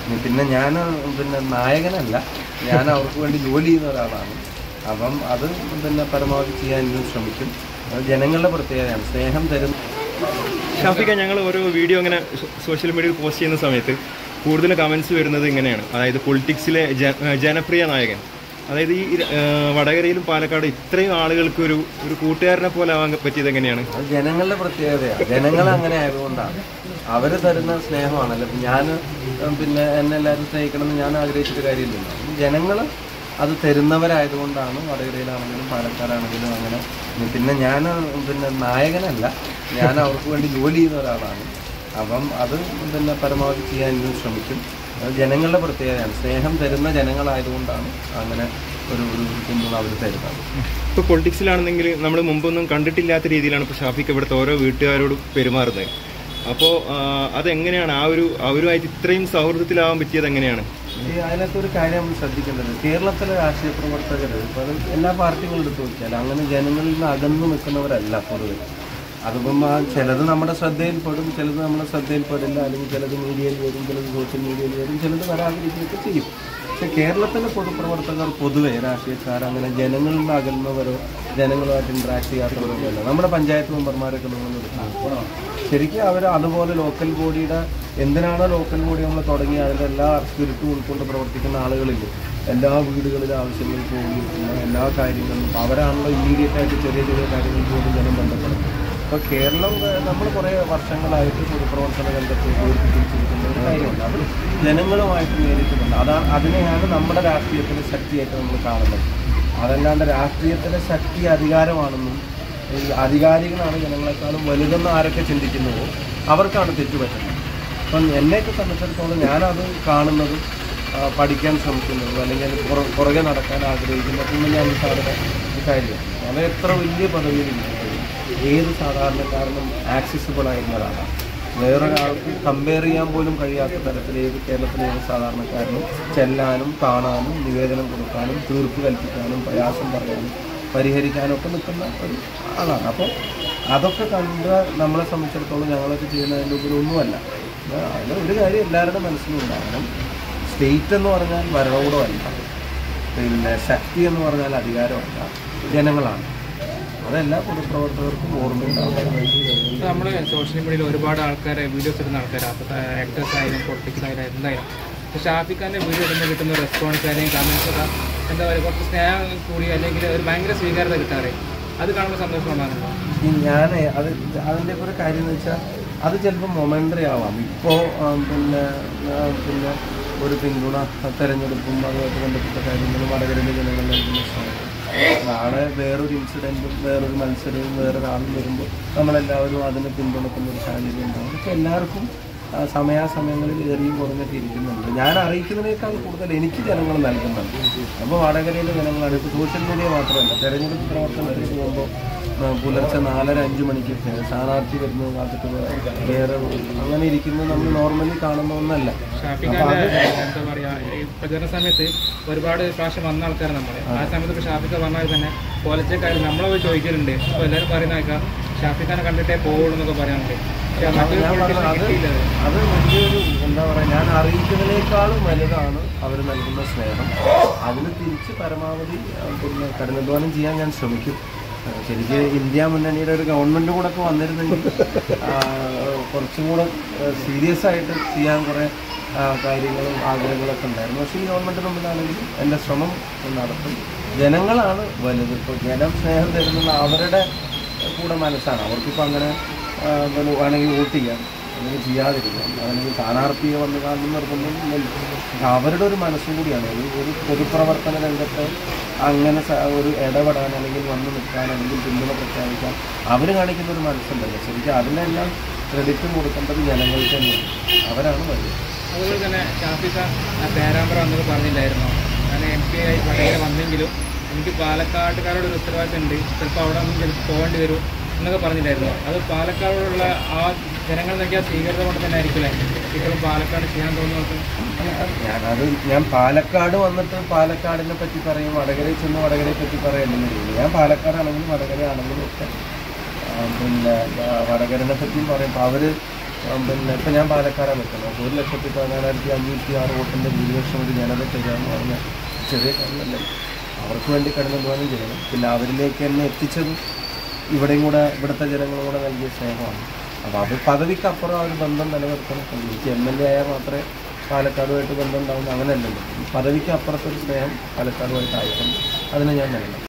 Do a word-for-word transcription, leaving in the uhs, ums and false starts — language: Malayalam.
പിന്നെ ഞാൻ പിന്നെ നായകനല്ല, ഞാൻ അവർക്ക് വേണ്ടി ജോലി ചെയ്യുന്ന ഒരാളാണ്. അപ്പം അത് പിന്നെ പരമാവധി ചെയ്യാൻ ഇനിയും ശ്രമിക്കും. ജനങ്ങളുടെ പ്രത്യേകതയാണ് സ്നേഹം തരുന്ന. ഷാഫിക്ക, ഞങ്ങൾ ഓരോ വീഡിയോ ഇങ്ങനെ സോഷ്യൽ മീഡിയയിൽ പോസ്റ്റ് ചെയ്യുന്ന സമയത്ത് കൂടുതൽ കമൻസ് വരുന്നത് ഇങ്ങനെയാണ്, അതായത് പൊളിറ്റിക്സിലെ ജനപ്രിയ നായകൻ, അതായത് ഈ വടകരയിലും പാലക്കാട് ഇത്രയും ആളുകൾക്ക് ഒരു ഒരു കൂട്ടുകാരനെ പോലെ ആവാൻ പറ്റിയത് എങ്ങനെയാണ്? അത് ജനങ്ങളുടെ പ്രത്യേകതയാണ്. ജനങ്ങൾ അങ്ങനെ ആയതുകൊണ്ടാണ്, അവർ തരുന്ന സ്നേഹമാണല്ലോ. ഞാൻ പിന്നെ എന്നെ എല്ലാവരും സ്നേഹിക്കണമെന്ന് ഞാൻ ആഗ്രഹിച്ചിട്ട് കാര്യമില്ലല്ലോ. ജനങ്ങൾ അത് തരുന്നവരായതുകൊണ്ടാണ് വടകരയിലാണെങ്കിലും പാലക്കാടാണെങ്കിലും അങ്ങനെ. പിന്നെ ഞാൻ പിന്നെ നായകനല്ല, ഞാൻ അവർക്ക് വേണ്ടി ജോലി ചെയ്യുന്ന ഒരാളാണ്. അപ്പം അത് പിന്നെ പരമാവധി ചെയ്യാൻ ഇനിയും ശ്രമിക്കും. ജനങ്ങളുടെ പ്രത്യേകതയാണ്, സ്നേഹം തരുന്ന ജനങ്ങളായതുകൊണ്ടാണ് അങ്ങനെ ഒരു ഒരു പിന്തുണ അവർ തരുന്നത്. ഇപ്പോൾ പൊളിറ്റിക്സിലാണെന്നെങ്കിൽ നമ്മൾ മുമ്പൊന്നും കണ്ടിട്ടില്ലാത്ത രീതിയിലാണ് ഇപ്പോൾ ഷാഫിക്ക് ഇവിടുത്തെ ഓരോ വീട്ടുകാരോട് പെരുമാറുന്നത്. അപ്പോൾ അതെങ്ങനെയാണ് ആ ഒരു അവരുമായിട്ട് ഇത്രയും സൗഹൃദത്തിലാവാൻ പറ്റിയത് എങ്ങനെയാണ്? ഈ അതിനകത്ത് ഒരു കാര്യം നമ്മൾ ശ്രദ്ധിക്കേണ്ടത്, കേരളത്തിലെ രാഷ്ട്രീയ പ്രവർത്തകർ ഇപ്പോൾ അത് എല്ലാ പാർട്ടികളും എടുത്തു നോക്കിയാൽ അങ്ങനെ ജനങ്ങളിൽ നിന്ന് അകന്നു നിൽക്കുന്നവരല്ല പൊതുവെ. അതിപ്പം ആ ചിലത് നമ്മുടെ ശ്രദ്ധയിൽപ്പെടും, ചിലത് നമ്മുടെ ശ്രദ്ധയിൽപ്പെടില്ല, അല്ലെങ്കിൽ ചിലത് മീഡിയയിൽ വരും, ചിലത് സോഷ്യൽ മീഡിയയിൽ വരും, ചിലത് വരാതിരിക്കുകയൊക്കെ ചെയ്യും. പക്ഷെ കേരളത്തിലെ പൊതുപ്രവർത്തകർ പൊതുവെ രാഷ്ട്രീയക്കാർ അങ്ങനെ ജനങ്ങളിൽ നിന്ന് അകലുന്നവരോ ജനങ്ങളുമായിട്ട് ഇൻട്രാക്ട് ചെയ്യാത്തവരോ അല്ല. നമ്മുടെ പഞ്ചായത്ത് മെമ്പർമാരൊക്കെ നമ്മൾ നിർത്തുന്നത് ശരിക്കും അവർ അതുപോലെ ലോക്കൽ ബോഡിയുടെ എന്തിനാണോ ലോക്കൽ ബോഡി നമ്മൾ തുടങ്ങി അതിൻ്റെ എല്ലാ സ്പിരിറ്റും ഉൾക്കൊണ്ട് പ്രവർത്തിക്കുന്ന ആളുകളില്ല. എല്ലാ വീടുകളിലും ആവശ്യങ്ങൾക്ക് വേണ്ടിയിട്ടുള്ള എല്ലാ കാര്യങ്ങളും അവരാണല്ലോ ഇമ്മീഡിയറ്റ് ആയിട്ട് ചെറിയ ചെറിയ കാര്യങ്ങൾക്ക് പോലും ജനം ബന്ധപ്പെടുന്നത്. അപ്പോൾ കേരളം നമ്മൾ കുറേ വർഷങ്ങളായിട്ട് പൊതുപ്രവർത്തന രംഗത്ത് ഉയർത്തിപ്പിടിച്ചിരിക്കുന്ന ഒരു കാര്യമുണ്ട്. അത് ജനങ്ങളുമായിട്ട് നേരിട്ടുണ്ട്. അതാണ് അതിനെയാണ് നമ്മുടെ രാഷ്ട്രീയത്തിൻ്റെ ശക്തിയായിട്ട് നമ്മൾ കാണുന്നത്. അതല്ലാണ്ട് രാഷ്ട്രീയത്തിലെ ശക്തി അധികാരമാണെന്നും ഈ അധികാരികളാണ് ജനങ്ങളെക്കാളും വലുതെന്ന് ആരൊക്കെ ചിന്തിക്കുന്നുവോ അവർക്കാണ് തെറ്റുപറ്റുന്നത്. അപ്പം എന്നെയൊക്കെ സംബന്ധിച്ചിടത്തോളം ഞാനത് കാണുന്നതും പഠിക്കാൻ ശ്രമിക്കുന്നതും അല്ലെങ്കിൽ പുറ പുറകെ നടക്കാൻ ആഗ്രഹിക്കുന്നതൊന്നും ഞാൻ സാറിന് ഒരു കാര്യമാണ്. അത് എത്ര വലിയ പദവിയിലിരിക്കുന്നത് ഏത് സാധാരണക്കാരനും ആക്സസിബിൾ ആയിരുന്നതാണ്. വേറൊരാൾക്ക് കമ്പയർ ചെയ്യാൻ പോലും കഴിയാത്ത തരത്തിൽ ഏത് കേരളത്തിലെ ഏത് സാധാരണക്കാരനും ചെല്ലാനും കാണാനും നിവേദനം കൊടുക്കാനും തീർപ്പ് കൽപ്പിക്കാനും പ്രയാസം പറയാനും പരിഹരിക്കാനും ഒക്കെ നിൽക്കുന്ന ഒരു ആളാണ്. അപ്പോൾ അതൊക്കെ കണ്ട് നമ്മളെ സംബന്ധിച്ചിടത്തോളം ഞങ്ങളൊക്കെ ചെയ്യുന്നതിൻ്റെ ഉപരി ഒന്നുമല്ല. അതിൽ ഒരു കാര്യം എല്ലാവരുടെ മനസ്സിലും ഉണ്ടാകണം, സ്റ്റേറ്റ് എന്ന് പറഞ്ഞാൽ ഭരണകൂടമല്ല, പിന്നെ ശക്തി എന്ന് പറഞ്ഞാൽ അധികാരമല്ല, ജനങ്ങളാണ്. അതെല്ലാ പൊതുപ്രവർത്തകർക്കും ഓർമ്മയുണ്ടാവും. നമ്മൾ സോഷ്യൽ മീഡിയയിൽ ഒരുപാട് ആൾക്കാരെ വീഡിയോസ് ഇടുന്ന ആൾക്കാരാണ്, അപ്പോൾ ആക്ടേഴ്സ് ആയാലും പൊളിറ്റിക്സ് ആയാലും എന്തായാലും. പക്ഷെ ഷാഫിഖാൻ്റെ വീഡിയോ ഇടുന്ന കിട്ടുന്ന റെസ്പോൺസ് അല്ലെങ്കിൽ കമൻസൊക്കെ എന്താ പറയുക കുറച്ച് സ്നേഹം കൂടി അല്ലെങ്കിൽ ഒരു ഭയങ്കര സ്വീകാര്യത കിട്ടാറ്, അത് കാണുമ്പോൾ സന്തോഷം ഉണ്ടാകുന്നുണ്ടോ? ഞാൻ അത് അതിൻ്റെ ഒരു കാര്യം എന്ന് വെച്ചാൽ അത് ചിലപ്പോൾ മൊമെൻ്ററി ആവാം. ഇപ്പോൾ പിന്നെ പിന്നെ ഒരു പിന്തുണ തെരഞ്ഞെടുപ്പും അതുമായിട്ട് ബന്ധപ്പെട്ട കാര്യങ്ങളും വടകരയിലെ ജനങ്ങൾ നൽകുന്ന സമയത്ത് നാളെ വേറൊരു ഇൻസിഡൻറ്റും വേറൊരു മത്സരവും വേറൊരാളും വരുമ്പോൾ നമ്മളെല്ലാവരും അതിനെ പിന്തുണക്കുന്ന ഒരു സാഹചര്യം ഉണ്ടാകും. പക്ഷെ എല്ലാവർക്കും സമയാസമയങ്ങളിൽ ഏറിയും കുറഞ്ഞൊക്കെ ഇരിക്കുന്നുണ്ട്. ഞാൻ അറിയിക്കുന്നതിനേക്കാൾ കൂടുതൽ എനിക്ക് ജനങ്ങൾ നൽകുന്നുണ്ട്. അപ്പോൾ വടകരയിലെ ജനങ്ങളാണ്. ഇപ്പോൾ സോഷ്യൽ മീഡിയ മാത്രമല്ല, തെരഞ്ഞെടുപ്പ് പ്രവർത്തനത്തിന് പോകുമ്പോൾ പുലർച്ചെ നാലര അഞ്ച് മണിക്കൊക്കെ സ്ഥാനാർത്ഥി വരുന്നത് കാത്തിട്ട് വേറെ അങ്ങനെ ഇരിക്കുന്നത് നമ്മൾ നോർമലി കാണുന്ന ഒന്നല്ല. എന്താ പറയുക, ഈ പ്രചരണ സമയത്ത് ഒരുപാട് പ്രാവശ്യം വന്ന ആൾക്കാർ നമ്മൾ ആ സമയത്ത് ഇപ്പോൾ ഷാഫിഖ പറഞ്ഞാൽ തന്നെ പോലച്ചക്കാർ നമ്മളെ പോയി ചോദിക്കലുണ്ട്. അപ്പോൾ എല്ലാവരും പറയുന്നേക്കാം ഷാഫിഖാനെ കണ്ടിട്ടേ പോകുള്ളൂ എന്നൊക്കെ പറയാനുണ്ട്. അത് വലിയൊരു എന്താ പറയുക, ഞാൻ അറിയിക്കുന്നതിനേക്കാളും വലുതാണ് അവർ നൽകുന്ന സ്നേഹം. അതിന് തിരിച്ച് പരമാവധി പിന്നെ കഠിനാധ്വാനം ചെയ്യാൻ ഞാൻ ശ്രമിക്കും. ശരിക്കും ഇന്ത്യ മുന്നണിയുടെ ഒരു ഗവൺമെൻറ് കൂടെ ഒക്കെ വന്നിരുന്നെങ്കിൽ കുറച്ചും കൂടെ സീരിയസ് ആയിട്ട് ചെയ്യാൻ കുറേ കാര്യങ്ങളും ആഗ്രഹങ്ങളൊക്കെ ഉണ്ടായിരുന്നു. പക്ഷേ ഈ ഗവൺമെൻറ് മുമ്പിലാണെങ്കിൽ എൻ്റെ ശ്രമം നടത്തും. ജനങ്ങളാണ് വലുത്. ഇപ്പോൾ ജനം സ്നേഹം തരുന്നുള്ള അവരുടെ കൂടെ മനസ്സാണ്. അവർക്കിപ്പോൾ അങ്ങനെ പിന്നെ വേണമെങ്കിൽ വോട്ട് ചെയ്യാം, അല്ലെങ്കിൽ ചെയ്യാതിരിക്കാം, അല്ലെങ്കിൽ സ്ഥാനാർത്ഥിയെ വന്ന് കാണുന്ന നിർബന്ധമില്ലല്ലോ. അവരുടെ ഒരു മനസ്സും കൂടിയാണ് ഒരു ഒരു പൊതുപ്രവർത്തന രംഗത്ത് അങ്ങനെ ഒരു ഇടപെടാൻ അല്ലെങ്കിൽ വന്ന് നിൽക്കാൻ അല്ലെങ്കിൽ പിന്തുണ പ്രഖ്യാപിക്കാൻ അവർ കാണിക്കുന്ന ഒരു മനസ്സുണ്ടല്ലോ. ശരിക്കും അതിനെല്ലാം ക്രെഡിറ്റും കൊടുക്കേണ്ടത് ജനങ്ങൾക്ക് തന്നെയാണ്. അവരാണ് വലിയ. അതുപോലെ തന്നെ ഷാഫിഖ പേരാമ്പ്ര വന്നപ്പോൾ പറഞ്ഞില്ലായിരുന്നു, ഞാൻ എം പി ആയി വടകര വന്നെങ്കിലും എനിക്ക് പാലക്കാട്ടുകാരോട് ഒരു ഉത്തരവാദിത്തം ഉണ്ട്, ചിലപ്പോൾ അവിടെ നിന്ന് ചിലപ്പോൾ പോകേണ്ടി വരും എന്നൊക്കെ പറഞ്ഞില്ലായിരുന്നു. അത് പാലക്കാടുള്ള ആ ജനങ്ങൾ നൽകിയ സ്വീകരണ കൊണ്ട് തന്നെ ആയിരിക്കില്ലേ ഇപ്പോഴും പാലക്കാട് ചെയ്യാൻ തോന്നുന്നത്? ഞാനത് ഞാൻ പാലക്കാട് വന്നിട്ട് പാലക്കാടിനെ പറ്റി പറയും, വടകരയിൽ ചെന്ന് വടകരയെ പറ്റി പറയുന്നില്ല. ഞാൻ പാലക്കാടാണെങ്കിലും വടകര ആണെങ്കിലും ഒക്കെ പിന്നെ വടകരനെ പറ്റിയും പറയും. അപ്പോൾ അവർ പിന്നെ ഇപ്പം ഞാൻ പാലക്കാടാണ് നിൽക്കുന്നത്. അപ്പോൾ ഒരു ലക്ഷത്തി പതിനാലായിരത്തി അഞ്ഞൂറ്റി ആറ് വോട്ടിൻ്റെ ഭൂരിപക്ഷം ഒരു ജനത ചെയ്യാമെന്ന് പറഞ്ഞാൽ ചെറിയ കാര്യമല്ല. അവർക്ക് വേണ്ടി കടന്നുപോകാനും ചെയ്യണം. പിന്നെ അവരിലേക്ക് എന്നെ എത്തിച്ചത് ഇവിടെയും കൂടെ ഇവിടുത്തെ ജനങ്ങളും കൂടെ നൽകിയ സ്നേഹമാണ്. അപ്പോൾ അത് പദവിക്ക് അപ്പുറം ആ ഒരു ബന്ധം നിലനിർത്തണം. എനിക്ക് എം എൽ എ ആയാൽ മാത്രമേ പാലക്കാടുമായിട്ട് ബന്ധം ഉണ്ടാവുന്ന അങ്ങനെയല്ലല്ലോ. പദവിക്ക് അപ്പുറത്തൊരു സ്നേഹം പാലക്കാടുമായിട്ട് ആയിട്ടുണ്ട്. അതിനെ ഞാൻ നൽകണം.